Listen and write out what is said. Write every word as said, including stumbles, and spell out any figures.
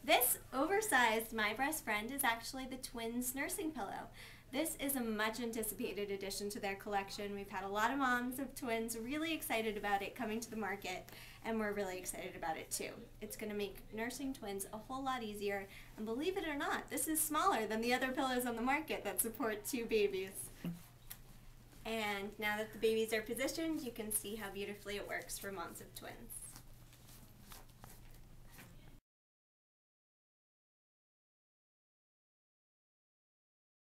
This oversized My Brest Friend is actually the twins' nursing pillow. This is a much anticipated addition to their collection. We've had a lot of moms of twins really excited about it coming to the market, and we're really excited about it too. It's going to make nursing twins a whole lot easier, and believe it or not, this is smaller than the other pillows on the market that support two babies. And now that the babies are positioned, you can see how beautifully it works for moms of twins.